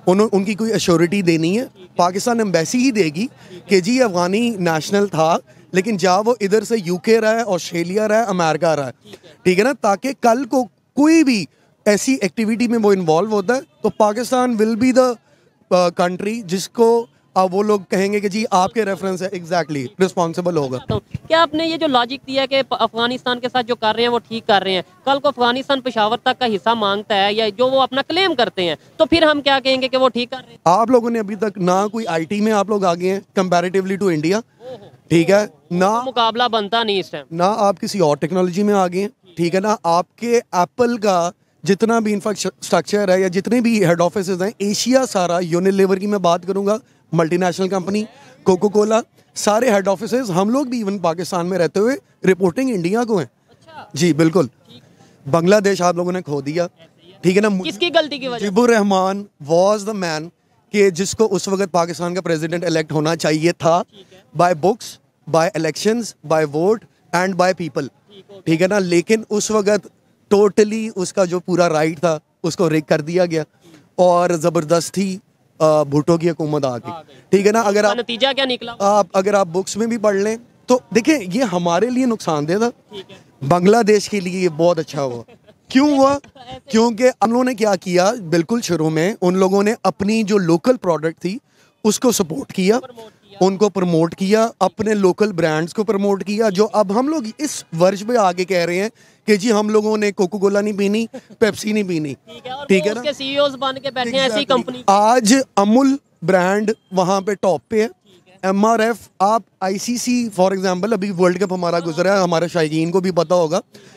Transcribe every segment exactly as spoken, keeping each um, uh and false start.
उन, उनकी कोई अश्योरिटी देनी है, पाकिस्तान एम्बेसी ही देगी कि जी अफगानी नेशनल था लेकिन जा वो इधर से यूके रहा है, ऑस्ट्रेलिया रहा है, अमेरिका रहा है, ठीक है ना, ताकि कल को कोई भी ऐसी एक्टिविटी में वो इन्वॉल्व होता है तो Pakistan will be the country जिसको अब वो लोग कहेंगे कि जी आपके रेफरेंस है, एग्जैक्टली रिस्पॉन्सिबल होगा। क्या आपने ये जो लॉजिक दिया कि अफगानिस्तान के साथ जो कर रहे हैं वो ठीक कर रहे हैं, कल को अफगानिस्तान पेशावर तक का हिस्सा मांगता है या जो वो अपना क्लेम करते हैं तो फिर हम क्या कहेंगे कि वो ठीक कर रहे हैं? आप लोगों ने अभी तक ना कोई आईटी में आप लोग आगे हैं कंपैरेटिवली टू इंडिया, ठीक है ना, तो मुकाबला बनता नहीं इस टाइम, ना आप किसी और टेक्नोलॉजी में आगे हैं, ठीक है ना, आपके एप्पल का जितना भी इंफ्रास्ट्रक्चर है या जितने भी हेड ऑफिस हैं एशिया सारा, यूनिलीवर की मैं बात करूंगा, मल्टीनेशनल कंपनी कोको कोला, सारे हेड ऑफिस हम लोग भी इवन पाकिस्तान में रहते हुए रिपोर्टिंग इंडिया को हैं। अच्छा। जी बिल्कुल। बांग्लादेश आप लोगों ने खो दिया, ठीक है ना, किसकी गलती की वजह? Mujibur Rahman was the man कि जिसको उस वक्त पाकिस्तान का प्रेसिडेंट इलेक्ट होना चाहिए था, by books, by elections, by vote and by people, ठीक है ना, लेकिन उस वक्त टोटली उसका जो पूरा राइट था उसको रिक कर दिया गया और ज़बरदस्ती भुट्टो की हुकूमत आ गई, ठीक है ना। अगर आप नतीजा क्या निकला, आप अगर आप बुक्स में भी पढ़ लें तो देखें ये हमारे लिए नुकसानदेह था, बांग्लादेश के लिए ये बहुत अच्छा हुआ। क्यों हुआ? क्योंकि हम लोगों ने क्या किया, बिल्कुल शुरू में उन लोगों ने अपनी जो लोकल प्रोडक्ट थी उसको सपोर्ट किया, उनको प्रमोट किया, अपने लोकल ब्रांड्स को प्रमोट किया, जो अब हम लोग इस वर्ष में आगे कह रहे हैं कि जी हम लोगों ने कोको कोला नहीं पीनी, पेप्सी नहीं पीनी, ठीक है ना, उसके सीईओज बन के बैठे हैं ऐसी कंपनी। आज अमूल ब्रांड वहाँ पे टॉप पे है, एम आर एफ, आप आईसीसी फॉर एग्जांपल, अभी वर्ल्ड कप हमारा गुजरा है, हमारे शायकीन को भी पता होगा,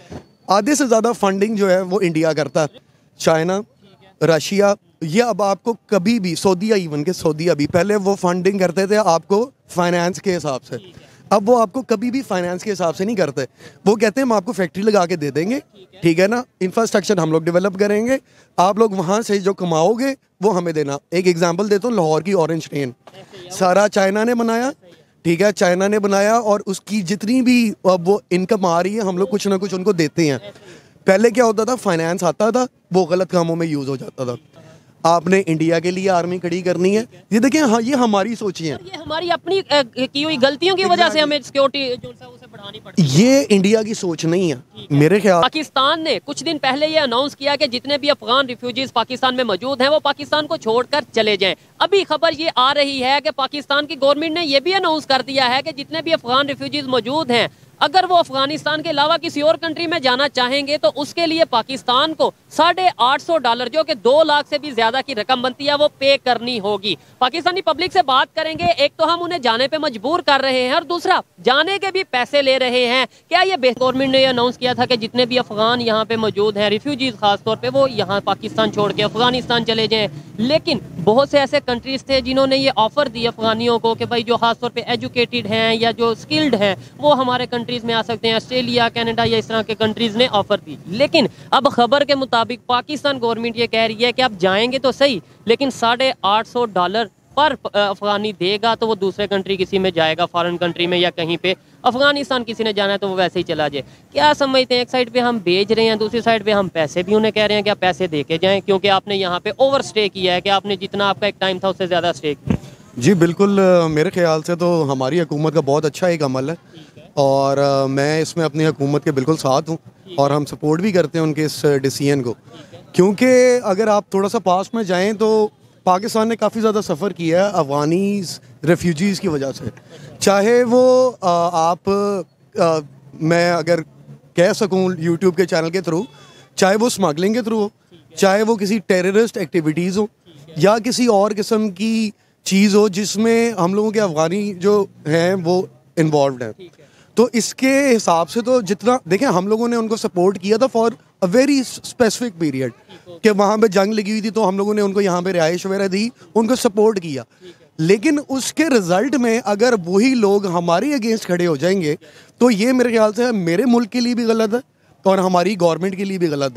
आधे से ज़्यादा फंडिंग जो है वो इंडिया करता है, चाइना, रशिया, ये अब आपको कभी भी, सऊदीया इवन के सऊदीया भी पहले वो फंडिंग करते थे आपको फाइनेंस के हिसाब से, अब वो आपको कभी भी फाइनेंस के हिसाब से नहीं करते, वो कहते हैं हम आपको फैक्ट्री लगा के दे देंगे, ठीक है ना, इंफ्रास्ट्रक्चर हम लोग डेवलप करेंगे, आप लोग वहाँ से जो कमाओगे वो हमें देना। एक एग्जांपल देता हूँ, लाहौर की ऑरेंज ट्रेन सारा चाइना ने बनाया, ठीक है, चाइना ने बनाया और उसकी जितनी भी अब वो इनकम आ रही है हम लोग कुछ ना कुछ उनको देते हैं। पहले क्या होता था, फाइनेंस आता था वो गलत कामों में यूज़ हो जाता था। आपने इंडिया के लिए आर्मी खड़ी करनी है, ये देखिए, हाँ ये हमारी सोची है, ये हमारी अपनी अ, की हुई गलतियों की वजह से हमें सिक्योरिटी जो है उसे बढ़ानी पड़ती है। ये इंडिया की सोच नहीं है मेरे ख्याल। पाकिस्तान ने कुछ दिन पहले ये अनाउंस किया कि जितने भी अफगान रिफ्यूजीज पाकिस्तान में मौजूद हैं वो पाकिस्तान को छोड़कर चले जाएं। अभी खबर ये आ रही है कि पाकिस्तान की गवर्नमेंट ने ये भी अनाउंस कर दिया है कि जितने भी अफगान रिफ्यूजीज मौजूद हैं अगर वो अफगानिस्तान के अलावा किसी और कंट्री में जाना चाहेंगे तो उसके लिए पाकिस्तान को साढ़े आठ सौ डॉलर जो कि दो लाख से भी ज्यादा की रकम बनती है वो पे करनी होगी। पाकिस्तानी पब्लिक से बात करेंगे, एक तो हम उन्हें जाने पे मजबूर कर रहे हैं और दूसरा जाने के भी पैसे ले रहे हैं। क्या ये गवर्नमेंट ने अनाउंस किया था कि जितने भी अफगान यहाँ पे मौजूद हैं रिफ्यूजीज खासतौर पर वो यहाँ पाकिस्तान छोड़ के अफगानिस्तान चले जाएँ, लेकिन बहुत से ऐसे कंट्रीज थे जिन्होंने ये ऑफर दी अफगानियों को कि भाई जो खासतौर पे एजुकेटेड हैं या जो स्किल्ड हैं वो हमारे कंट्रीज में आ सकते हैं, ऑस्ट्रेलिया, कनाडा या इस तरह के कंट्रीज ने ऑफर दी। लेकिन अब खबर के मुताबिक पाकिस्तान गवर्नमेंट ये कह रही है कि आप जाएंगे तो सही लेकिन साढ़े आठ सौ डॉलर पर अफगानी देगा तो वो दूसरे कंट्री किसी में जाएगा, फॉरेन कंट्री में या कहीं पे। अफगानिस्तान किसी ने जाना है तो वो वैसे ही चला जाए। क्या समझते हैं, एक साइड पे हम भेज रहे हैं, दूसरी साइड पे हम पैसे भी उन्हें कह रहे हैं कि आप पैसे दे के जाएं क्योंकि आपने यहाँ पे ओवर स्टे किया है, कि आपने जितना आपका एक टाइम था उससे ज़्यादा स्टे किया। जी बिल्कुल, मेरे ख्याल से तो हमारी हुकूमत का बहुत अच्छा एक अमल है और मैं इसमें अपनी हुकूमत के बिल्कुल साथ हूँ और हम सपोर्ट भी करते हैं उनके इस डिसीजन को, क्योंकि अगर आप थोड़ा सा पास में जाएं तो पाकिस्तान ने काफ़ी ज़्यादा सफ़र किया है अफगानीज रेफ्यूजीज़ की वजह से, चाहे वो आ, आप आ, मैं अगर कह सकूँ यूट्यूब के चैनल के थ्रू, चाहे वो स्मगलिंग के थ्रू हो, चाहे वो किसी टेररिस्ट एक्टिविटीज़ हो या किसी और किस्म की चीज़ हो जिसमें हम लोगों के अफगानी जो हैं वो इन्वॉल्व हैं। तो इसके हिसाब से तो जितना देखें हम लोगों ने उनको सपोर्ट किया था for a very specific period, कि वहाँ पे जंग लगी हुई थी तो हम लोगों ने उनको यहाँ पे रिहाइश वगैरह दी, उनको सपोर्ट किया, लेकिन उसके रिजल्ट में अगर वही लोग हमारे अगेंस्ट खड़े हो जाएंगे तो ये मेरे ख्याल से मेरे मुल्क के लिए भी गलत है और हमारी गवर्नमेंट के लिए भी गलत था।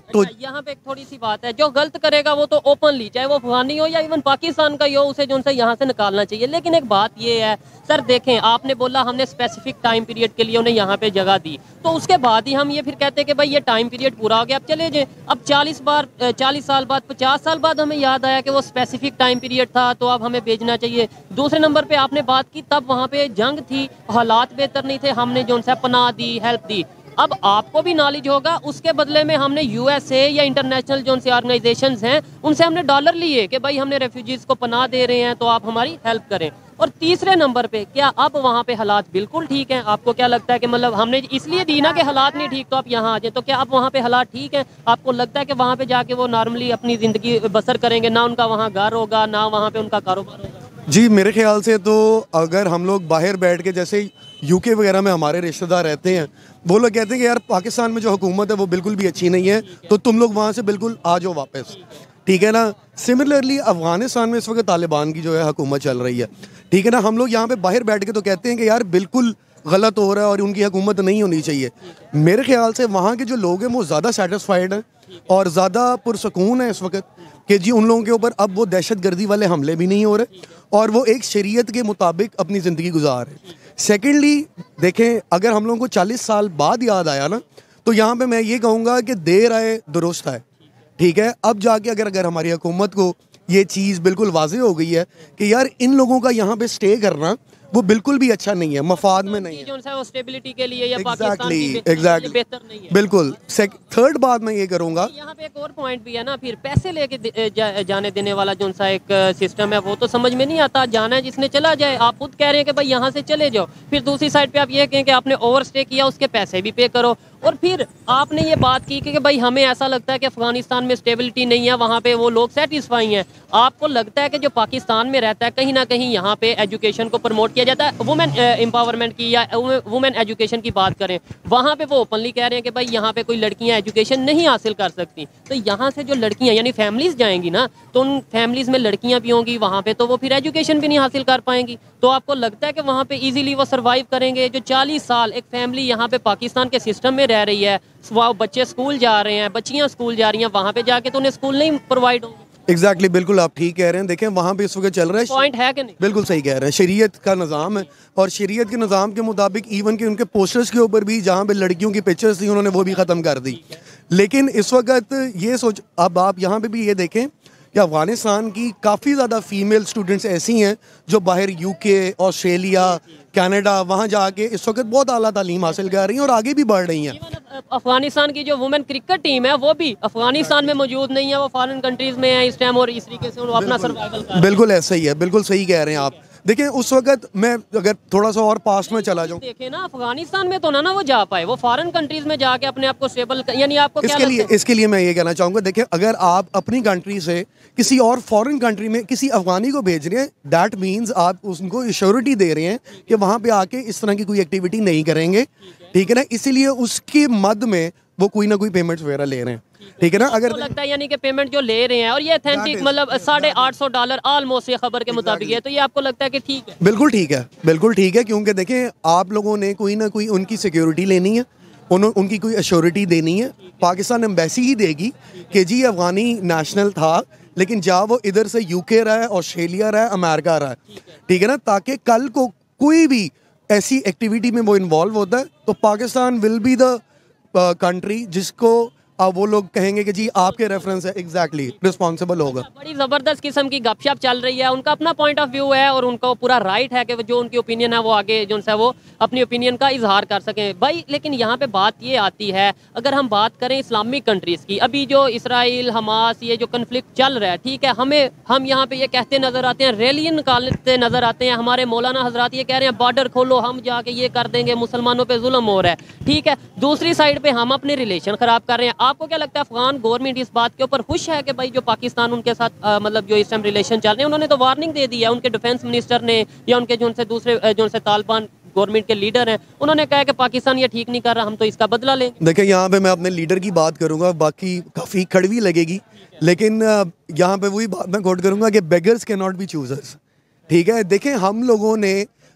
तो अच्छा, यहाँ पे एक थोड़ी सी बात है, जो गलत करेगा वो तो ओपनली, चाहे वो अफगानी हो या इवन पाकिस्तान का ही हो, उसे जो उनसे यहाँ से निकालना चाहिए। लेकिन एक बात ये है सर, देखें आपने बोला हमने स्पेसिफिक टाइम पीरियड के लिए उन्हें यहाँ पे जगह दी, तो उसके बाद ही हम ये फिर कहते हैं कि भाई ये टाइम पीरियड पूरा हो गया, अब चले जाए। अब चालीस बार चालीस साल बाद, पचास साल बाद हमें याद आया कि वो स्पेसिफिक टाइम पीरियड था, तो अब हमें भेजना चाहिए। दूसरे नंबर पे आपने बात की, तब वहाँ पे जंग थी, हालात बेहतर नहीं थे, हमने जो उनसे पनाह दी, हेल्प दी। अब आपको भी नॉलेज होगा, उसके बदले में हमने यूएसए या इंटरनेशनल जो उनसे ऑर्गेनाइजेशंस हैं उनसे हमने डॉलर लिए कि भाई हमने रेफ्यूजीज को पनाह दे रहे हैं तो आप हमारी हेल्प करें। और तीसरे नंबर पे, क्या अब वहाँ पे हालात बिल्कुल ठीक हैं? आपको क्या लगता है कि मतलब हमने इसलिए दी ना कि हालात नहीं ठीक तो आप यहाँ आ जाए, तो क्या अब वहाँ पे हालात ठीक हैं? आपको लगता है कि वहाँ पे जाके वो नॉर्मली अपनी ज़िंदगी बसर करेंगे, ना उनका वहाँ घर होगा, ना वहाँ पे उनका कारोबार होगा? जी, मेरे ख्याल से तो अगर हम लोग बाहर बैठ के, जैसे यूके वगैरह में हमारे रिश्तेदार रहते हैं, वो लोग कहते हैं कि यार पाकिस्तान में जो हुकूमत है वो बिल्कुल भी अच्छी नहीं है, तो तुम लोग वहाँ से बिल्कुल आ जाओ वापस, ठीक है ना। सिमिलरली अफगानिस्तान में इस वक्त तालिबान की जो है हुकूमत चल रही है, ठीक है ना। हम लोग यहाँ पे बाहर बैठ के तो कहते हैं कि यार बिल्कुल गलत हो रहा है और उनकी हुकूमत नहीं होनी चाहिए। मेरे ख्याल से वहाँ के जो लोग हैं वो ज़्यादा सेटिस्फाइड हैं और ज़्यादा पुरसकून है इस वक्त कि जी उन लोगों के ऊपर अब वो दहशत गर्दी वाले हमले भी नहीं हो रहे और वो एक शरीयत के मुताबिक अपनी ज़िंदगी गुजार रहे। सेकेंडली देखें, अगर हम लोगों को चालीस साल बाद याद आया ना, तो यहाँ पे मैं ये कहूँगा कि देर आए दुरुस्त आए, ठीक है। अब जाके अगर अगर हमारी हुकूमत को ये चीज़ बिल्कुल वाज़ेह हो गई है कि यार इन लोगों का यहाँ पे स्टे करना वो बिल्कुल भी अच्छा नहीं है, मफाद में नहीं है, जो है वो स्टेबिलिटी के लिए या एग्जैक्टली पाकिस्तान की एग्जैक्टली बेहतर नहीं है। बिल्कुल। थर्ड बात मैं ये करूँगा, यहाँ पे एक और पॉइंट भी है ना, फिर पैसे लेके दे- जा, जाने देने वाला जो सा एक सिस्टम है वो तो समझ में नहीं आता। जाना है जिसने चला जाए, आप खुद कह रहे हैं कि भाई यहाँ से चले जाओ, फिर दूसरी साइड पे आप ये कहें कि आपने ओवर स्टे किया, उसके पैसे भी पे करो। और फिर आपने ये बात की कि भाई हमें ऐसा लगता है कि अफगानिस्तान में स्टेबिलिटी नहीं है, वहाँ पे वो लोग सेटिस्फाई हैं। आपको लगता है कि जो पाकिस्तान में रहता है कहीं ना कहीं यहाँ पे एजुकेशन को प्रमोट किया जाता है, वुमेन एम्पावरमेंट की या वुमेन एजुकेशन की बात करें, वहाँ पे वो ओपनली कह रहे हैं कि भाई यहाँ पे कोई लड़कियाँ एजुकेशन नहीं हासिल कर सकती। तो यहाँ से जो लड़कियाँ यानी फैमिलीज जाएंगी ना, तो उन फैमिलीज में लड़कियाँ भी होंगी वहाँ पे, तो वो फिर एजुकेशन भी नहीं हासिल कर पाएंगी। तो आपको लगता है कि वहाँ पे इजीली वो सर्वाइव करेंगे? जो चालीस साल एक फैमिली यहाँ पे पाकिस्तान के सिस्टम में रह रही है, वो बच्चे स्कूल जा रहे हैं, बच्चियाँ स्कूल जा रही हैं, वहाँ पे जाके तो उन्हें स्कूल नहीं प्रोवाइड होंगे। एग्जैक्टली exactly, बिल्कुल आप ठीक कह रहे हैं। देखें वहाँ पे इस वक्त चल रहा है, पॉइंट है कि नहीं? बिल्कुल सही कह रहे हैं, शरीयत का निज़ाम है और शरीयत के निज़ाम के मुताबिक इवन कि उनके पोस्टर्स के ऊपर भी जहाँ पे लड़कियों की पिक्चर्स थी उन्होंने वो भी ख़त्म कर दी। लेकिन इस वक्त ये सोच, अब आप यहाँ पे भी ये देखें कि अफगानिस्तान की काफ़ी ज़्यादा फीमेल स्टूडेंट्स ऐसी हैं जो बाहर यूके, ऑस्ट्रेलिया, कनाडा वहाँ जाके इस वक्त बहुत आला तालीम हासिल कर रही हैं और आगे भी बढ़ रही हैं। अफगानिस्तान की जो वुमेन क्रिकेट टीम है वो भी अफगानिस्तान में मौजूद नहीं है, वो फॉरेन कंट्रीज में है इस टाइम और इस तरीके से वो अपना सर्वाइवल कर रहे हैं। बिल्कुल ऐसा ही है, बिल्कुल सही कह रहे हैं आप। देखिए उस वक्त मैं अगर थोड़ा सा और पास्ट में चला जाऊं, देखें ना अफगानिस्तान में तो ना ना वो जा पाए, वो फॉरेन कंट्रीज में जाके अपने आप को स्टेबल, यानी आपको क्या इसके लिए लगता है? इसके लिए मैं ये कहना चाहूँगा, देखिए अगर आप अपनी कंट्री से किसी और फॉरेन कंट्री में किसी अफगानी को भेज रहे हैं, दैट मीन्स आप उसको श्योरिटी दे रहे हैं कि वहाँ पे आके इस तरह की कोई एक्टिविटी नहीं करेंगे, ठीक है ना। इसीलिए उसके मद में वो कोई ना कोई पेमेंट्स वगैरह ले रहे हैं, ठीक है ना। अगर लगता है यानी कि पेमेंट जो ले रहे हैं और ये ऑथेंटिक मतलब साढ़े आठ सौ डॉलर ऑलमोस्ट ये खबर के मुताबिक है, तो ये आपको लगता है कि ठीक है? बिल्कुल ठीक है, बिल्कुल ठीक है, क्योंकि देखें आप लोगों ने कोई ना कोई उनकी सिक्योरिटी लेनी है, उन, उनकी कोई अश्योरिटी देनी है। पाकिस्तान एम्बेसी ही देगी कि जी अफगानी नेशनल था लेकिन जा वो इधर से यूके रहा है, ऑस्ट्रेलिया रहा है, अमेरिका रहा है, ठीक है ना, ताकि कल को कोई भी ऐसी एक्टिविटी में वो इन्वॉल्व होता है तो Pakistan will be the country जिसको अब वो लोग कहेंगे कि जी आपके रेफरेंस है, एग्जैक्टली रिस्पॉन्सिबल होगा। बड़ी ज़बरदस्त किस्म की गपशप चल रही है, उनका अपना पॉइंट ऑफ व्यू है और उनको पूरा राइट है कि जो उनकी ओपिनियन है वो आगे जो है वो अपनी ओपिनियन का इजहार कर सकें भाई। लेकिन यहाँ पे बात ये आती है, अगर हम बात करें इस्लामिक कंट्रीज़ की, अभी जो इसराइल हमास ये जो कन्फ्लिक्ट चल रहा है, ठीक है, हमें हम यहाँ पे ये कहते नज़र आते हैं, रैली निकालते नज़र आते हैं, हमारे मौलाना हजरात ये कह रहे हैं बॉर्डर खोलो, हम जाके ये कर देंगे, मुसलमानों पर जुल्म हो रहा है, ठीक है। दूसरी साइड पर हम अपने रिलेशन ख़राब कर रहे हैं। आपको क्या लगता है अफगान गवर्नमेंट इस बात के ऊपर खुश है कि भाई जो पाकिस्तान उनके साथ आ, मतलब जो इस टाइम रिलेशन चल रहे हैं, उन्होंने तो वार्निंग दे दी है, उनके डिफेंस मिनिस्टर ने या उनके जो उनसे दूसरे जो उनसे तालिबान गवर्नमेंट के लीडर हैं उन्होंने कहा कि पाकिस्तान ये ठीक नहीं कर रहा, हम तो इसका बदला लेंगे। देखिए यहाँ पे मैं अपने लीडर की बात करूँगा, बाकी काफ़ी कड़वी लगेगी, लेकिन यहाँ पे वही बात मैं कोट करूँगा कि beggars can not be choosers, ठीक है। देखें हम लोगों ने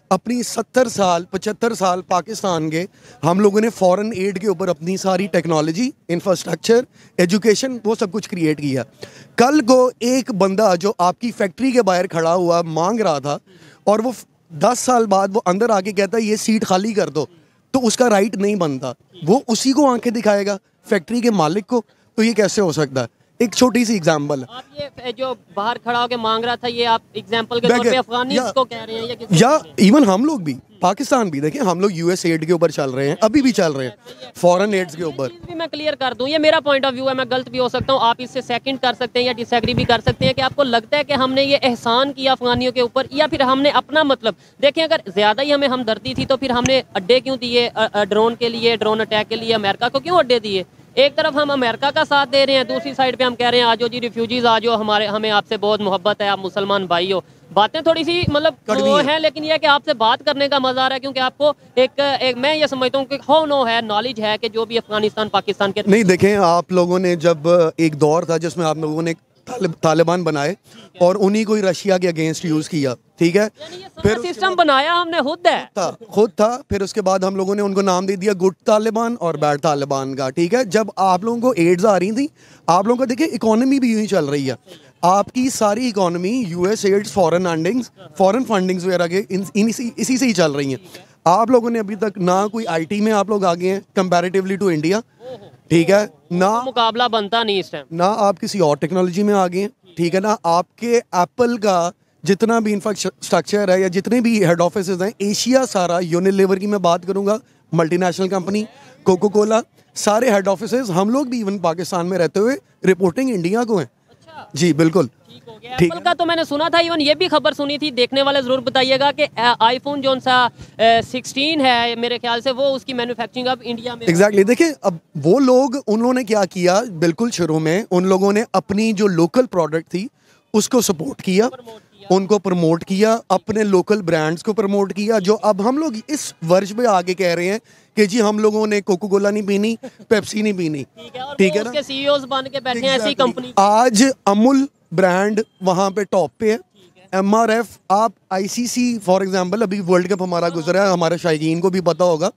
अपनी सत्तर साल पचहत्तर साल पाकिस्तान के हम लोगों ने फॉरेन एड के ऊपर अपनी सारी टेक्नोलॉजी, इंफ्रास्ट्रक्चर, एजुकेशन, वो सब कुछ क्रिएट किया। कल को एक बंदा जो आपकी फैक्ट्री के बाहर खड़ा हुआ मांग रहा था और वो दस साल बाद वो अंदर आके कहता है ये सीट खाली कर दो, तो उसका राइट नहीं बनता, वो उसी को आंखें दिखाएगा, फैक्ट्री के मालिक को। तो ये कैसे हो सकता है? एक छोटी सी एग्जांपल। आप ये जो बाहर खड़ा होकर मांग रहा था, ये आप एग्जांपल के तौर पे अफगानिस्तान को कह रहे हैं या किसी या इवन हम लोग भी, पाकिस्तान भी, देखें हम लोग यूएस एड के ऊपर चल रहे हैं, अभी भी चल रहे हैं फॉरेन एड्स के ऊपर। भी मैं क्लियर कर दूं, ये मेरा पॉइंट ऑफ व्यू है, मैं गलत भी हो सकता हूं, आप इससे सेकंड कर सकते हैं या डिसएग्री भी कर सकते हैं कि आपको लगता है कि हमने ये एहसान किया अफगानियों के ऊपर, या फिर हमने अपना मतलब देखें, अगर ज्यादा ही हमें हमदर्दी थी तो फिर हमने अड्डे क्यों दिए ड्रोन के लिए, ड्रोन अटैक के लिए अमेरिका को क्यों अड्डे दिए? एक तरफ हम अमेरिका का साथ दे रहे हैं, दूसरी साइड पे हम कह रहे हैं आज जी रिफ्यूजीज आ जाओ, हमारे हमें आपसे बहुत मोहब्बत है, आप मुसलमान भाई हो। बातें थोड़ी सी मतलब वो है, लेकिन यह कि आपसे बात करने का मजा आ रहा है, क्योंकि आपको एक, एक मैं ये समझता हूँ कि हो नो है, नॉलेज है कि जो भी अफगानिस्तान पाकिस्तान के नहीं। देखें, आप लोगों ने जब एक दौर था जिसमें आप लोगों ने तालिबान बनाए और उन्हीं को ही रशिया के अगेंस्ट यूज किया, ठीक है, फिर सिस्टम बनाया हमने खुद है था खुद था फिर उसके बाद हम लोगों ने उनको नाम दे दिया गुड तालिबान और बैड तालिबान का, ठीक है। जब आप लोगों को एड्स आ रही थी, आप लोगों का देखिए इकोनॉमी भी यूं ही चल रही है, आपकी सारी economy US aids, foreign fundings foreign fundings वगैरह के इन, इन, इसी, इसी से ही चल रही हैं। आप लोगों ने अभी तक ना कोई आईटी में आप लोग आगे हैं कंपैरेटिवली टू इंडिया, ठीक है, ना मुकाबला बनता नहीं इस टाइम, ना आप किसी और टेक्नोलॉजी में आगे हैं, ठीक है ना। आपके एप्पल का जितना भी इंफ्रास्ट्रक्चर है या जितने भी हेड ऑफिस हैं, एशिया सारा, यूनिलीवर की मैं बात करूंगा, मल्टीनेशनल कंपनी, कोको कोला, सारे हेड ऑफिस हम लोग भी इवन पाकिस्तान में रहते हुए रिपोर्टिंग इंडिया को हैं। अच्छा। जी बिल्कुल। एप्पल का तो मैंने सुना था, इवन ये भी खबर सुनी थी, देखने वाले जरूर बताइएगा कि आईफोन जो सा सिक्सटीन है मेरे ख्याल से, वो उसकी मैन्युफैक्चरिंग अब इंडिया में। Exactly exactly. देखिए, अब वो लोग, उन्होंने क्या किया, बिल्कुल शुरू में उन लोगों ने अपनी जो लोकल प्रोडक्ट थी उसको सपोर्ट किया, उनको प्रमोट किया, अपने लोकल ब्रांड्स को प्रमोट किया, जो अब हम लोग इस वर्ष में आगे कह रहे हैं कि जी हम लोगों ने कोको कोला नहीं पीनी, पेप्सी नहीं पीनी, ठीक है ना, उसके सीईओज बन के बैठे हैं ऐसी कंपनी। आज अमूल ब्रांड वहाँ पे टॉप पे है, एम आर एफ, आप आईसीसी फॉर एग्जांपल, अभी वर्ल्ड कप हमारा गुजरा है, हमारे शायकीन को भी पता होगा,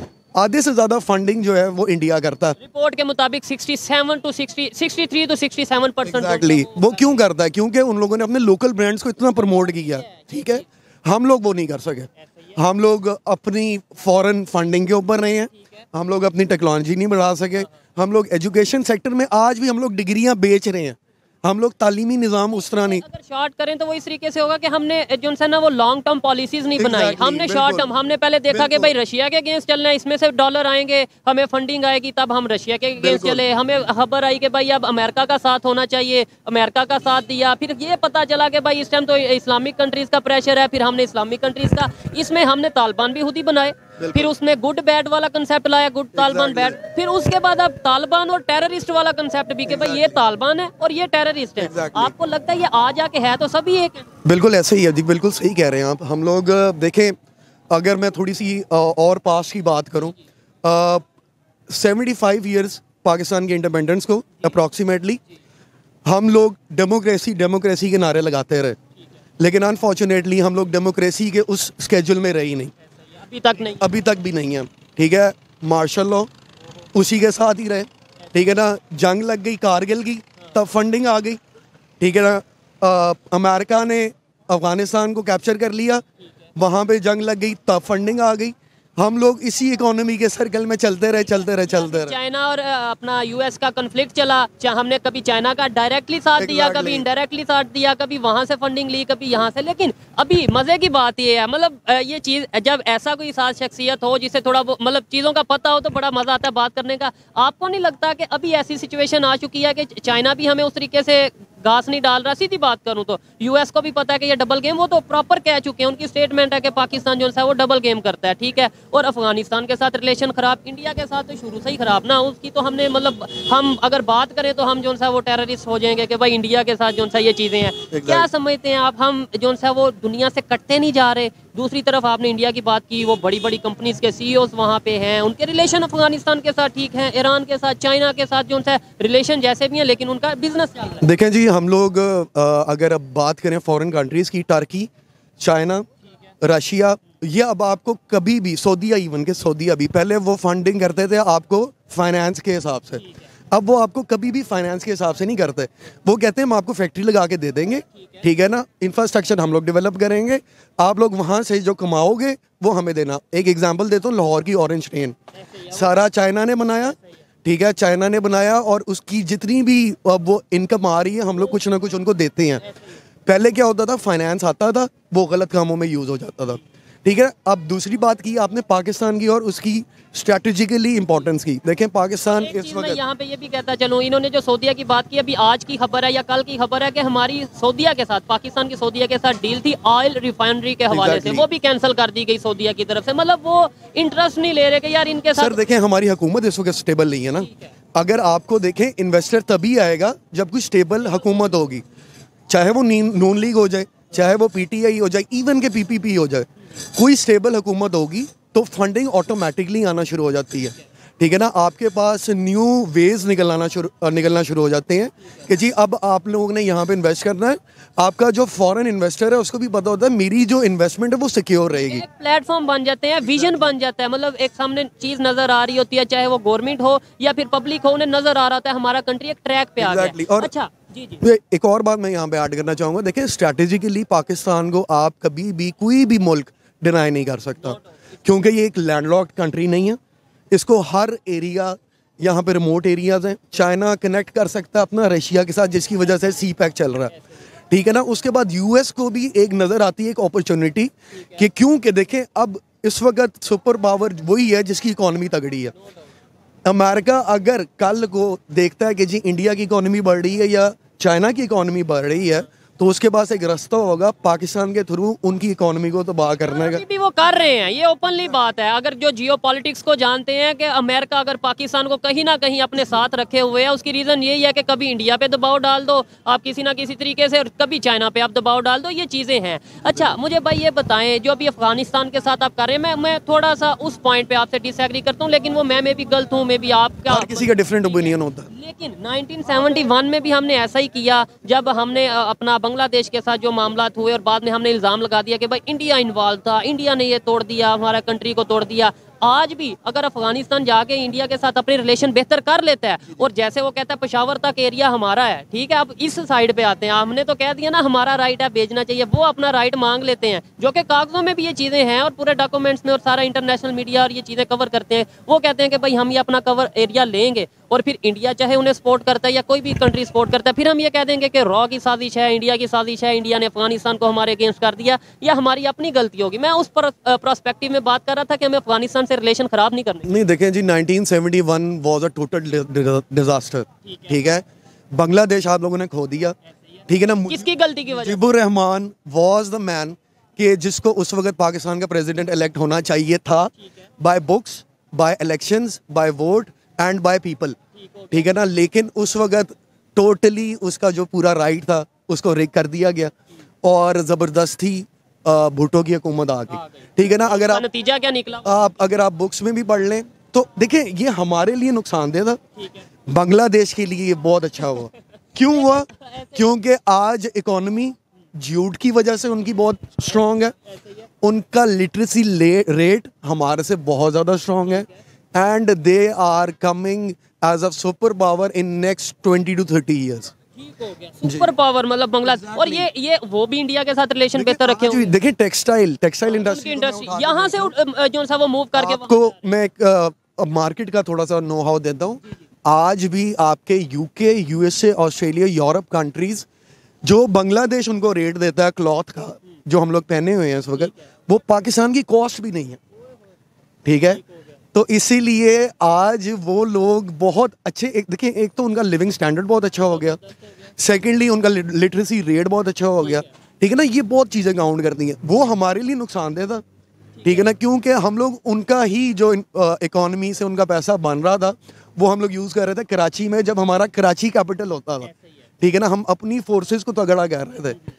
आधे से ज्यादा फंडिंग जो है वो इंडिया करता है। रिपोर्ट के मुताबिक सड़सठ टू साठ, तिरसठ टू साठ परसेंट। एग्जैक्टली, वो क्यों करता है? क्योंकि उन लोगों ने अपने लोकल ब्रांड्स को इतना प्रमोट किया, ठीक है। हम लोग वो नहीं कर सके, हम लोग अपनी फॉरेन फंडिंग के ऊपर रहे हैं, हम लोग अपनी टेक्नोलॉजी नहीं बढ़ा सके, हम लोग एजुकेशन सेक्टर में आज भी हम लोग डिग्रियां बेच रहे हैं, हम लोग तालीमी निज़ाम उस तरह नहीं। अगर शॉर्ट करें तो वो इस तरीके से होगा कि हमने जो है ना वो लॉन्ग टर्म पॉलिसीज नहीं बनाई, exactly, हमने शॉर्ट टर्म, हमने पहले देखा कि भाई रशिया के अगेंस्ट चलना है, इसमें से डॉलर आएंगे, हमें फंडिंग आएगी, तब हम रशिया के अगेंस्ट चले, हमें खबर आई कि भाई अब अमेरिका का साथ होना चाहिए, अमेरिका का साथ दिया, फिर ये पता चला कि भाई इस टाइम तो इस्लामिक कंट्रीज का प्रेशर है, फिर हमने इस्लामिक कंट्रीज का, इसमें हमने तालिबान भी खुद ही बनाए, फिर उसमें गुड बैड वाला कंसेप्ट लाया, गुड तालिबान बैड, फिर उसके बाद अब तालिबान और टेररिस्ट वाला कंसेप्ट भी कि भाई ये तालिबान है और ये टेररिस्ट है। आपको लगता है ये आ जाके है तो सभी एक है? बिल्कुल ऐसे ही है जी, बिल्कुल सही कह रहे हैं आप। हम लोग देखें, अगर मैं थोड़ी सी और पास्ट की बात करूं, सेवेंटी फाइव ईयर्स पाकिस्तान के इंडिपेंडेंस को अप्रॉक्सीमेटली हम लोग डेमोक्रेसी डेमोक्रेसी के नारे लगाते रहे, लेकिन अनफॉर्चुनेटली हम लोग डेमोक्रेसी के उस स्केड्यूल में रही नहीं, अभी तक नहीं अभी तक भी नहीं है, ठीक है। मार्शल लॉ उसी के साथ ही रहे, ठीक है ना, जंग लग गई कारगिल की, तब फंडिंग आ गई, ठीक है ना, अमेरिका ने अफगानिस्तान को कैप्चर कर लिया, वहाँ पे जंग लग गई, तब फंडिंग आ गई, हम लोग इसी इकोनॉमी के सर्कल में चलते रहे चलते रहे चलते रहे। चाइना और अपना यूएस का कन्फ्लिक्ट चला, हमने कभी चाइना का डायरेक्टली साथ exactly. दिया, कभी इनडायरेक्टली साथ दिया, कभी वहां से फंडिंग ली, कभी यहाँ से। लेकिन अभी मजे की बात ये है, मतलब ये चीज जब ऐसा कोई साथ शख्सियत हो जिसे थोड़ा मतलब चीजों का पता हो तो बड़ा मजा आता है बात करने का। आपको नहीं लगता कि अभी ऐसी सिचुएशन आ चुकी है कि चाइना भी हमें उस तरीके से घास नहीं डाल रहा? सीधी बात करूं तो यूएस को भी पता है कि ये डबल गेम, वो तो प्रॉपर कह चुके हैं, उनकी स्टेटमेंट है कि पाकिस्तान जो है वो डबल गेम करता है, ठीक है। और अफगानिस्तान के साथ रिलेशन खराब, इंडिया के साथ तो शुरू से ही खराब ना, उसकी तो हमने मतलब हम अगर बात करें तो हम जो है वो टेररिस्ट हो जाएंगे कि भाई इंडिया के साथ जो है ये चीजें हैं। exactly. क्या समझते हैं आप, हम जो है वो दुनिया से कटते नहीं जा रहे? दूसरी तरफ आपने इंडिया की बात की, वो बड़ी बड़ी कंपनीज के सीईओज वहाँ पे हैं, उनके रिलेशन अफगानिस्तान के साथ ठीक हैं, ईरान के साथ, चाइना के साथ जो है रिलेशन जैसे भी हैं, लेकिन उनका बिजनेस चल रहा है। देखें जी, हम लोग अगर अब बात करें फॉरेन कंट्रीज की, टर्की, चाइना, रशिया, ये अब आपको कभी भी सऊदीया, इवन के सऊदीया भी पहले वो फंडिंग करते थे आपको फाइनेंस के हिसाब से, अब वो आपको कभी भी फाइनेंस के हिसाब से नहीं करते। वो कहते हैं हम आपको फैक्ट्री लगा के दे देंगे, ठीक है ना, इंफ्रास्ट्रक्चर हम लोग डेवलप करेंगे, आप लोग वहाँ से जो कमाओगे वो हमें देना। एक एग्जांपल देता हूँ, लाहौर की ऑरेंज ट्रेन सारा चाइना ने बनाया, ठीक है, चाइना ने बनाया, और उसकी जितनी भी अब वो इनकम आ रही है हम लोग कुछ ना कुछ उनको देते हैं। पहले क्या होता था, फाइनेंस आता था, वो गलत कामों में यूज़ हो जाता था, ठीक है। अब दूसरी बात की आपने पाकिस्तान की और उसकी स्ट्रैटेजिकली इंपॉर्टेंस की। देखें पाकिस्तान इस वक्त, यहाँ पे ये भी कहता चलूँ, इन्होंने जो सऊदीया की बात की, अभी आज की खबर है या कल की खबर है कि हमारी सऊदीया के साथ, पाकिस्तान की सऊदीया के साथ डील थी ऑयल रिफाइनरी के हवाले exactly. से, वो भी कैंसिल कर दी गई सऊदीया की तरफ से। मतलब वो इंटरेस्ट नहीं ले रहे कि यार इनके साथ। सर देखें हमारी हुकूमत इस वक्त स्टेबल नहीं है ना। अगर आपको देखें, इन्वेस्टर तभी आएगा जब कोई स्टेबल हुकूमत होगी, चाहे वो नून लीग हो जाए, चाहे वो पीटीआई हो जाए, इवन के पीपीपी हो जाए, कोई स्टेबल हुकूमत होगी तो फंडिंग ऑटोमेटिकली आना शुरू हो जाती है, ठीक है ना। आपके पास न्यू वेज निकलना शुरू निकलना शुरू हो जाते हैं कि जी अब आप लोगों ने यहाँ पे इन्वेस्ट करना है। आपका जो फॉरेन इन्वेस्टर है उसको भी पता होता है मेरी जो इन्वेस्टमेंट है वो सिक्योर रहेगी। प्लेटफॉर्म बन जाते हैं, विजन बन जाता है, मतलब एक सामने चीज नजर आ रही होती है, चाहे वो गवर्नमेंट हो या फिर पब्लिक हो, उन्हें नजर आ रहा होता है हमारा कंट्री एक ट्रैक पे आ गया है। और अच्छा जी जी, एक और बात मैं यहाँ पे ऐड करना चाहूँगा। देखिए स्ट्रैटेजिकली पाकिस्तान को आप कभी भी कोई भी मुल्क डिनाई नहीं कर सकता, क्योंकि ये एक लैंडलॉक्ड कंट्री नहीं है। इसको हर एरिया, यहाँ पे रिमोट एरियाज हैं, चाइना कनेक्ट कर सकता है अपना रशिया के साथ, जिसकी वजह से सी पैक चल रहा है, ठीक है ना। उसके बाद यूएस को भी एक नज़र आती है एक अपॉर्चुनिटी कि क्योंकि देखें अब इस वक्त सुपर पावर वही है जिसकी इकॉनमी तगड़ी है। अमेरिका अगर कल को देखता है कि जी इंडिया की इकॉनमी बढ़ रही है या चाइना की इकॉनमी बढ़ रही है, तो उसके पास एक रास्ता होगा पाकिस्तान के थ्रू उनकी इकोनॉमी को तबाह करने का। भी वो कर रहे हैं, ये ओपनली बात है। अगर जो जियो पॉलिटिक्स को जानते हैं कि अमेरिका अगर पाकिस्तान को कहीं ना कहीं अपने साथ रखे हुए है, उसकी रीज़न यही है कि कभी इंडिया पे दबाव डाल दो आप किसी ना किसी तरीके से, और कभी चाइना पे आप दबाव डाल दो, ये चीज़ें हैं। अच्छा मुझे भाई ये बताएं, जो अभी अफगानिस्तान के साथ आप कर रहे हैं, मैं मैं थोड़ा सा उस पॉइंट पे आपसे डिसएग्री करता हूँ, लेकिन वो मैं मैं भी गलत हूँ, मैं भी आपका, हर किसी का डिफरेंट ओपिनियन होता है। लेकिन नाइनटीन सेवेंटी वन में भी हमने ऐसा ही किया, जब हमने अपना बांग्लादेश के साथ जो मामला हुए और बाद में हमने इल्जाम लगा दिया कि भाई इंडिया इन्वॉल्व था, इंडिया ने ये तोड़ दिया, हमारा कंट्री को तोड़ दिया। आज भी अगर अफगानिस्तान जाके इंडिया के साथ अपने रिलेशन बेहतर कर लेता है, और जैसे वो कहता है पेशावर तक एरिया हमारा है, ठीक है, अब इस साइड पे आते हैं, हमने तो कह दिया ना हमारा राइट है, भेजना चाहिए, वो अपना राइट मांग लेते हैं, जो कि कागजों में भी ये चीज़ें हैं और पूरे डॉक्यूमेंट्स में, और सारा इंटरनेशनल मीडिया और ये चीज़ें कवर करते हैं। वो कहते हैं कि भाई हम ये अपना कवर एरिया लेंगे, और फिर इंडिया चाहे उन्हें सपोर्ट करता है या कोई भी कंट्री सपोर्ट करता है, फिर हम ये कह देंगे कि रॉ की साजिश है, इंडिया की साजिश है, इंडिया ने अफगानिस्तान को हमारे अगेंस्ट कर दिया, या हमारी अपनी गलती होगी। मैं उस पर्सपेक्टिव में बात कर रहा था कि हमें अफगानिस्तान से रिलेशन खराब नहीं करने। नहीं देखें जी, nineteen seventy one was a total disaster, ठीक है। बांग्लादेश आप लोगों ने खो दिया, ठीक है ना। किसकी गलती की वजह? Mujibur Rahman was the man कि जिसको उस वक्त पाकिस्तान का प्रेसिडेंट इलेक्ट होना चाहिए था, by books, by elections, by vote and by people, ठीक है ना। लेकिन उस वक्त टोटली उसका जो पूरा राइट था उसको रिग कर दिया गया, और ज़बरदस्ती भुट्टो की हुकूमत आ गई, ठीक है ना। अगर आप नतीजा क्या निकला, आप अगर आप बुक्स में भी पढ़ लें तो देखें ये हमारे लिए नुकसानदेह था, बांग्लादेश के लिए ये बहुत अच्छा हुआ। क्यों हुआ? क्योंकि आज इकोनॉमी झूठ की वजह से उनकी बहुत स्ट्रॉन्ग है, उनका लिटरेसी रेट हमारे से बहुत ज़्यादा स्ट्रॉन्ग है, and they are coming as a super power in next twenty to thirty years. Super power मतलब बांग्लादेश, और ये ये वो भी इंडिया के साथ रिलेशन बेहतर रखे हुए। देखिए टेक्सटाइल टेक्सटाइल इंडस्ट्री इंडस्ट्री यहाँ से जो सा वो मूव करके, आपको मैं एक मार्केट का थोड़ा सा नो हाउ देता हूँ। आज भी आपके UK, USA, Australia, Europe countries जो बांग्लादेश उनको रेट देता है क्लॉथ का, जो हम लोग पहने हुए हैं इस वक्त, वो पाकिस्तान की कॉस्ट भी नहीं है, ठीक है। तो इसीलिए आज वो लोग बहुत अच्छे, एक देखिए एक तो उनका लिविंग स्टैंडर्ड बहुत अच्छा हो गया, सेकेंडली उनका लिटरेसी रेट बहुत अच्छा हो गया, ठीक है ना। ये बहुत चीज़ें काउंट करती हैं। वो हमारे लिए नुकसानदेह था, ठीक है ना, क्योंकि हम लोग उनका ही जो इकोनॉमी से उनका पैसा बन रहा था वो हम लोग यूज़ कर रहे थे कराची में, जब हमारा कराची कैपिटल होता था, ठीक है ना। हम अपनी फोर्सेस को तगड़ा कर रहे थे,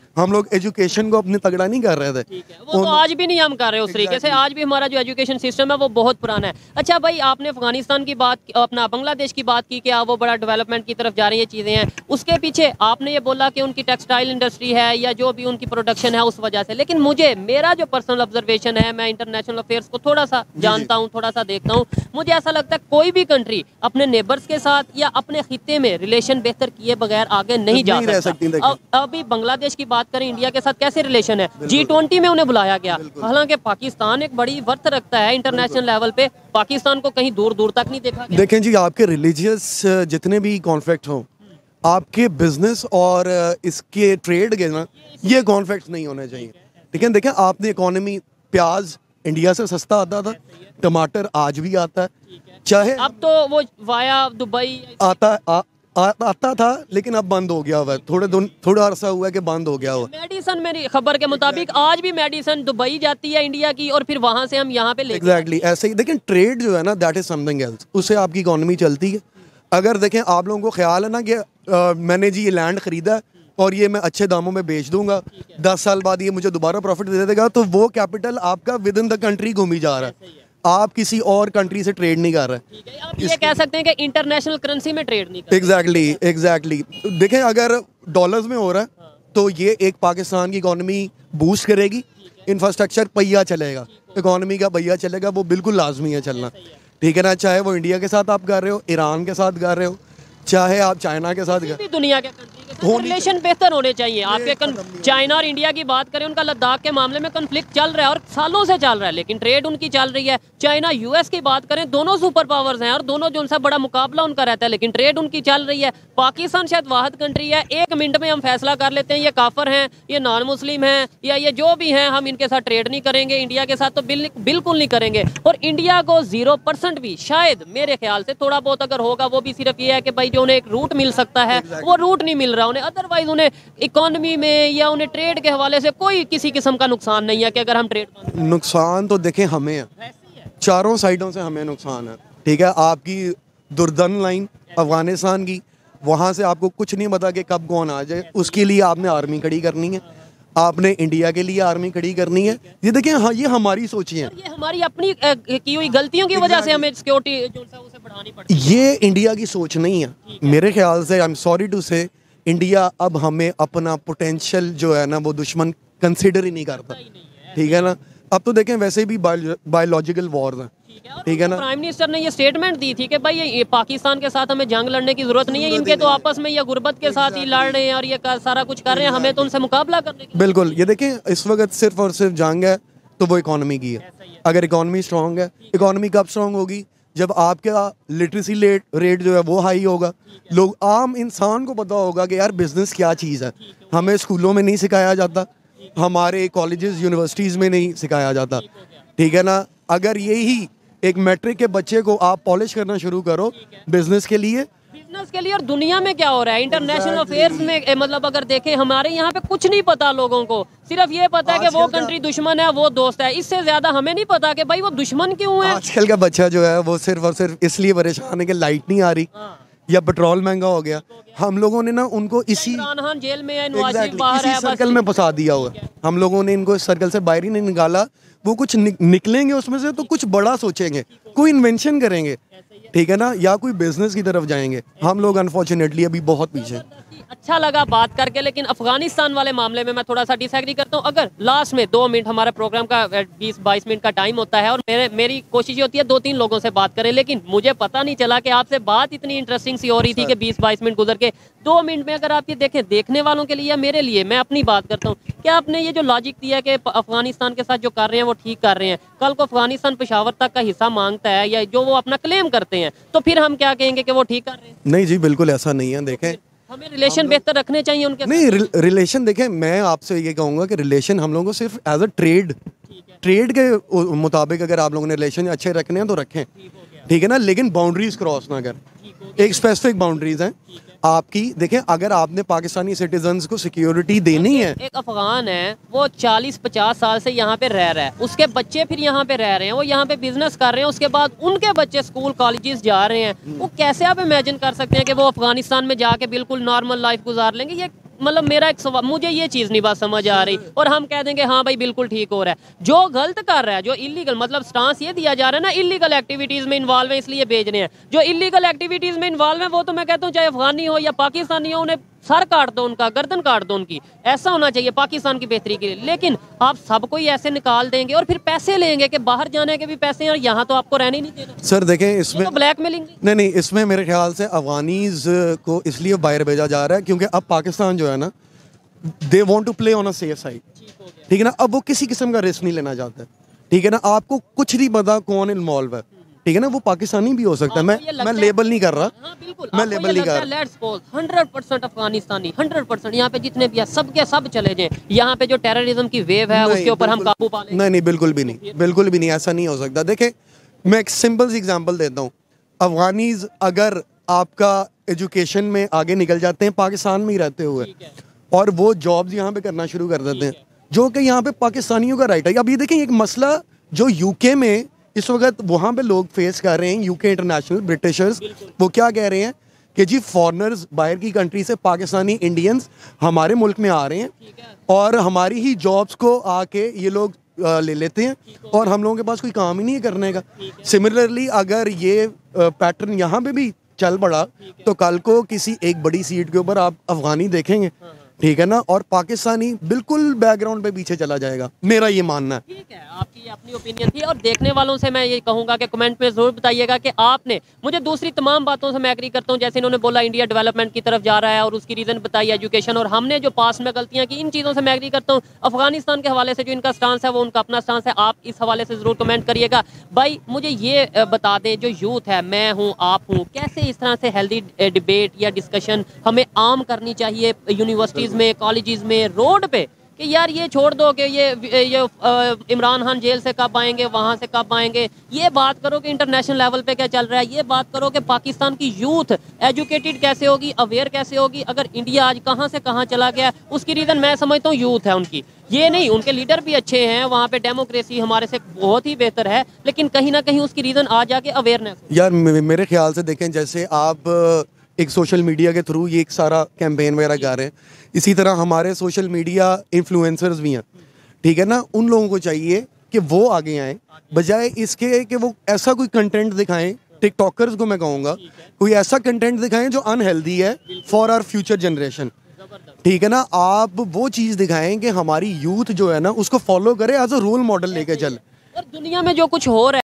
हम लोग एजुकेशन को अपने तगड़ा नहीं कर रहे थे। ठीक है, वो तो आज भी नहीं हम कर रहे उस तरीके से। आज भी हमारा जो एजुकेशन सिस्टम है वो बहुत पुराना है। अच्छा भाई, आपने अफगानिस्तान की बात, अपना बांग्लादेश की बात की कि वो बड़ा डेवलपमेंट की तरफ जा रही है चीज़ें हैं, उसके पीछे आपने ये बोला कि उनकी टेक्सटाइल इंडस्ट्री है या जो भी उनकी प्रोडक्शन है उस वजह से। लेकिन मुझे, मेरा जो पर्सनल ऑब्जर्वेशन है, मैं इंटरनेशनल अफेयर्स को थोड़ा सा जानता हूँ, थोड़ा सा देखता हूँ, मुझे ऐसा लगता है कोई भी कंट्री अपने नेबर्स के साथ या अपने खिते में रिलेशन बेहतर किए बगैर आगे नहीं जा सकता। अभी बांग्लादेश की बात करें, इंडिया के साथ कैसे रिलेशन है, जी ट्वेंटी में उन्हें बुलाया गया। हालांकि पाकिस्तान एक बड़ी वर्थ रखता है इंटरनेशनल लेवल पे, पाकिस्तान को कहीं दूर दूर तक नहीं देखा गया। देखें जी, आपके रिलीजियस जितने भी कॉन्फ्लिक्ट हों, आपके बिजनेस और इसके ट्रेड के ना, ये कॉन्फ्लिक्ट नहीं होने चाहिए। ठीक है, देखें आपने इकोनॉमी, प्याज इंडिया से सस्ता आता था, टमाटर आज भी आता है, चाहे अब तो वो वाया दुबई आता आ, आ, आता था, लेकिन अब बंद हो गया हुआ है। थोड़े दिन थोड़ा अरसा हुआ है कि बंद हो गया हुआ। मेडिसन, मेरी खबर के मुताबिक आज भी मेडिसन दुबई जाती है इंडिया की, और फिर वहां से हम यहाँ पे ले एग्जैक्टली exactly, ऐसे ही। लेकिन ट्रेड जो है ना, दैट इज समथिंग एल्स, उससे आपकी इकोनॉमी चलती है। अगर देखें आप लोगों को ख्याल है ना कि आ, मैंने जी ये लैंड खरीदा है और ये मैं अच्छे दामों में बेच दूंगा, दस साल बाद ये मुझे दोबारा प्रॉफिट दे देगा, तो वो कैपिटल आपका विद इन द कंट्री घूमी जा रहा है, आप किसी और कंट्री से ट्रेड नहीं कर रहे। आप ये कह सकते हैं कि इंटरनेशनल करेंसी में ट्रेड नहीं कर रहे। एग्जैक्टली एग्जैक्टली देखें, अगर डॉलर्स में हो रहा है तो ये एक पाकिस्तान की इकोनॉमी बूस्ट करेगी, इंफ्रास्ट्रक्चर पहिया चलेगा, इकोनॉमी का पहिया चलेगा, वो बिल्कुल लाजमी है चलना। ठीक है ना, चाहे वो इंडिया के साथ आप कर रहे हो, ईरान के साथ कर रहे हो, चाहे आप चाइना के साथ कर, दुनिया के कंट्री के साथ रिलेशन बेहतर होने चाहिए आपके। चाइना और इंडिया की बात करें, उनका लद्दाख के मामले में कन्फ्लिक्ट चल रहा है और सालों से चल रहा है, लेकिन ट्रेड उनकी चल रही है। चाइना यूएस की बात करें, दोनों सुपर पावर्स हैं और दोनों जो उनसे बड़ा मुकाबला उनका रहता है, लेकिन ट्रेड उनकी चल रही है। पाकिस्तान शायद वाहिद कंट्री है, एक मिनट में हम फैसला कर लेते हैं ये काफर हैं, ये नॉन मुस्लिम हैं, या ये जो भी हैं, हम इनके साथ ट्रेड नहीं करेंगे, इंडिया के साथ तो बिल्कुल नहीं करेंगे। और इंडिया को जीरो परसेंट भी शायद, मेरे ख्याल से थोड़ा बहुत अगर होगा, वो भी सिर्फ ये है कि भाई जो उन्हें एक रूट मिल सकता है वो रूट नहीं मिल रहा उन्हें। अदरवाइज उन्हें इकोनॉमी में या उन्हें ट्रेड के हवाले से कोई किसी किस्म का नुकसान नहीं है कि अगर हम ट्रेड, नुकसान तो देखें हमें है, चारों साइडों से हमें नुकसान है। ठीक है, आपकी दुर्दन लाइन अफगानिस्तान की, वहाँ से आपको कुछ नहीं पता कि कब कौन आ जाए, उसके लिए आपने आर्मी खड़ी करनी है, आपने इंडिया के लिए आर्मी खड़ी करनी है। ये देखें, हाँ, ये हमारी सोची है, ये हमारी अपनी की हुई गलतियों की वजह से हमें सिक्योरिटी जो है उसे बढ़ानी पड़ती है। ये इंडिया की सोच नहीं है मेरे ख्याल से। I am sorry to say, India अब हमें अपना पोटेंशियल जो है ना वो दुश्मन कंसिडर ही नहीं करता। ठीक है ना, अब तो देखें वैसे भी बायोलॉजिकल वॉर्स हैं। ठीक है ना, प्राइम मिनिस्टर ने ये स्टेटमेंट दी थी कि भाई ये पाकिस्तान के साथ हमें जंग लड़ने की जरूरत नहीं है, इनके तो आपस में या गुर्बत के साथ ही लड़ रहे हैं और ये सारा कुछ कर रहे हैं, हमें तो उनसे मुकाबला करने की। बिल्कुल, ये देखें इस वक्त सिर्फ और सिर्फ जंग है तो वो इकोनॉमी की है। अगर इकोनॉमी स्ट्रांग है, इकोनॉमी कब स्ट्रांग होगी? जब आपका लिटरेसी रेट रेट जो है वो हाई होगा, लोग, आम इंसान को पता होगा कि यार बिजनेस क्या चीज़ है। हमें स्कूलों में नहीं सिखाया जाता, हमारे कॉलेजेस यूनिवर्सिटीज़ में नहीं सिखाया जाता। ठीक है ना, अगर यही एक मैट्रिक के बच्चे को आप पॉलिश करना शुरू करो बिजनेस के लिए, बिजनेस के लिए, और दुनिया में क्या हो रहा है इंटरनेशनल अफेयर्स में, मतलब अगर देखें हमारे यहाँ पे कुछ नहीं पता लोगों को, सिर्फ ये पता है कि वो कंट्री दुश्मन है, वो दोस्त है, इससे ज्यादा हमें नहीं पता कि भाई वो दुश्मन क्यों है। आजकल का बच्चा जो है वो सिर्फ और सिर्फ इसलिए परेशान है कि लाइट नहीं आ रही या पेट्रोल महंगा हो गया। हम लोगों ने ना उनको इसी जेल में है, exactly, इसी सर्कल में फंसा दिया हुआ है। हम लोगों ने इनको इस सर्कल से बाहर ही नहीं निकाला। वो कुछ नि, निकलेंगे उसमें से तो कुछ बड़ा सोचेंगे, कोई इन्वेंशन करेंगे, ठीक है ना, या कोई बिजनेस की तरफ जाएंगे। हम लोग अनफॉर्चुनेटली अभी बहुत पीछे। अच्छा लगा बात करके, लेकिन अफगानिस्तान वाले मामले में मैं थोड़ा सा डिसएग्री करता हूँ। अगर लास्ट में दो मिनट, हमारे प्रोग्राम का बीस बाईस मिनट का टाइम होता है और मेरे मेरी कोशिश ये होती है दो तीन लोगों से बात करें, लेकिन मुझे पता नहीं चला कि आपसे बात इतनी इंटरेस्टिंग सी हो रही थी कि बीस बाईस मिनट गुजर के दो मिनट में अगर आप ये देखें, देखने वालों के लिए या मेरे लिए, मैं अपनी बात करता हूँ, क्या आपने ये जो लॉजिक दिया कि अफगानिस्तान के साथ जो कर रहे हैं वो ठीक कर रहे हैं, कल को अफगानिस्तान पेशावर तक का हिस्सा मांगता है या जो वो अपना क्लेम करते हैं, तो फिर हम क्या कहेंगे कि वो ठीक कर रहे हैं? नहीं जी, बिल्कुल ऐसा नहीं है। देखें, हमें रिलेशन बेहतर रखने चाहिए उनके साथ। नहीं, रिलेशन देखें, मैं आपसे ये कहूँगा कि रिलेशन हम लोगों को सिर्फ एज अ ट्रेड ट्रेड के मुताबिक अगर आप लोगों ने रिलेशन अच्छे रखने हैं तो रखें, ठीक है ना, लेकिन बाउंड्रीज क्रॉस ना करें। एक स्पेसिफिक बाउंड्रीज हैं आपकी। देखें, अगर आपने पाकिस्तानी सिटीजन्स को सिक्योरिटी देनी है, एक अफगान है वो चालीस पचास साल से यहाँ पे रह रहा है, उसके बच्चे फिर यहाँ पे रह रहे हैं, वो यहाँ पे बिजनेस कर रहे हैं, उसके बाद उनके बच्चे स्कूल कॉलेजेस जा रहे हैं, वो कैसे आप इमेजिन कर सकते हैं कि वो अफगानिस्तान में जाके बिल्कुल नॉर्मल लाइफ गुजार लेंगे? ये मतलब मेरा एक सवाल, मुझे ये चीज़ नहीं बात समझ आ रही, और हम कह देंगे हाँ भाई बिल्कुल ठीक हो रहा है। जो गलत कर रहा है, जो इलीगल, मतलब स्टांस ये दिया जा रहा है ना, इलीगल एक्टिविटीज़ में इन्वॉल्व है इसलिए भेज रहे हैं। जो इलीगल एक्टिविटीज़ में इन्वॉल्व है वो तो मैं कहता हूँ चाहे अफगानी हो या पाकिस्तानी हो, उन्हें सर काट दो, उनका गर्दन काट दो उनकी। ऐसा होना चाहिए पाकिस्तान की बेहतरी के लिए। लेकिन आप सबको ही ऐसे निकाल देंगे और फिर पैसे लेंगे कि बाहर जाने के भी पैसे हैं और यहाँ तो आपको रहने ही नहीं देना। सर देखें इसमें तो ब्लैकमेलिंग नहीं नहीं इसमें मेरे ख्याल से अफगानीज को इसलिए बाहर भेजा जा रहा है क्योंकि अब पाकिस्तान जो है ना, they want to play on a safe side, ठीक है ना। अब वो किसी किस्म का रिस्क नहीं लेना चाहते, ठीक है ना। आपको कुछ नहीं पता कौन इन्वॉल्व है, ठीक है ना। वो पाकिस्तानी भी हो सकता है, मैं मैं लेबल नहीं कर रहा, हाँ, बिल्कुल, मैं लेबल नहीं कर रहा। लेट्स सपोज हंड्रेड परसेंट अफगानिस्तानी, हंड्रेड परसेंट यहाँ पे जितने भी हैं सब के सब चले जाएं, यहाँ पे जो टेररिज्म की वेव है उसके ऊपर हम काबू पा लें। नहीं नहीं बिल्कुल भी नहीं, बिल्कुल भी नहीं, ऐसा नहीं हो सकता। देखें मैं एक सिंपल सी एग्जांपल देता हूँ। अफगानीज अगर आपका एजुकेशन में आगे निकल जाते हैं पाकिस्तान में ही रहते हुए, और वो जॉब्स यहाँ पे करना शुरू कर देते हैं, जो कि यहाँ पे पाकिस्तानियों का राइट है। अब ये देखें एक मसला जो यूके में इस वक्त वहाँ पे लोग फेस कर रहे हैं, यूके इंटरनेशनल ब्रिटिशर्स, वो क्या कह रहे हैं कि जी फॉरेनर्स बाहर की कंट्री से, पाकिस्तानी इंडियंस हमारे मुल्क में आ रहे हैं और हमारी ही जॉब्स को आके ये लोग आ, ले लेते हैं और हम लोगों के पास कोई काम ही नहीं है करने का। सिमिलरली अगर ये पैटर्न यहाँ पे भी चल पड़ा तो कल को किसी एक बड़ी सीट के ऊपर आप अफगानी देखेंगे, ठीक है ना, और पाकिस्तानी बिल्कुल बैकग्राउंड पे पीछे चला जाएगा, मेरा ये मानना है। ठीक है, आपकी ये अपनी ओपिनियन थी, और देखने वालों से मैं ये कहूंगा कि कमेंट में जरूर बताइएगा कि आपने, मुझे दूसरी तमाम बातों से मैं एग्री करता हूँ, जैसे इन्होंने बोला इंडिया डेवलपमेंट की तरफ जा रहा है और उसकी रीज़न बताई एजुकेशन, और हमने जो पास में गलतियाँ की, इन चीज़ों से मैं एग्री करता हूँ। अफगानिस्तान के हवाले से जो इनका स्टांस है वो उनका अपना स्टांस है, आप इस हवाले से ज़रूर कमेंट करिएगा। भाई मुझे ये बता दें, जो यूथ है, मैं हूँ आप हूँ, कैसे इस तरह से हेल्दी डिबेट या डिस्कशन हमें आम करनी चाहिए यूनिवर्सिटीज़ में, कॉलेजेस में, रोड पे, कि यार ये छोड़ दो कि ये ये इमरान खान जेल से कब आएंगे, वहाँ से कब आएंगे। ये बात करो कि इंटरनेशनल लेवल पे क्या चल रहा है, ये बात करो कि पाकिस्तान की यूथ एजुकेटेड कैसे होगी, अवेयर कैसे होगी। अगर इंडिया आज कहाँ से कहाँ चला गया, उसकी रीज़न मैं समझता हूँ यूथ है उनकी, ये नहीं। उनके लीडर भी अच्छे हैं, वहाँ पे डेमोक्रेसी हमारे से बहुत ही बेहतर है, लेकिन कहीं ना कहीं उसकी रीज़न आ जाके अवेयरनेस। यार मेरे ख्याल से देखें, जैसे आप एक सोशल मीडिया के थ्रू ये एक सारा कैंपेन वगैरह कर रहे हैं, इसी तरह हमारे सोशल मीडिया इन्फ्लुएंसर्स भी हैं, ठीक है ना। उन लोगों को चाहिए कि वो आगे आएँ, बजाय इसके कि वो ऐसा कोई कंटेंट दिखाएं, टिकटॉकर्स को मैं कहूँगा, कोई ऐसा कंटेंट दिखाएं जो अनहेल्दी है फॉर आवर फ्यूचर जनरेशन, ठीक है ना। आप वो चीज़ दिखाएं कि हमारी यूथ जो है ना उसको फॉलो करे, एज अ रोल मॉडल लेके चल। और दुनिया में जो कुछ हो रहा है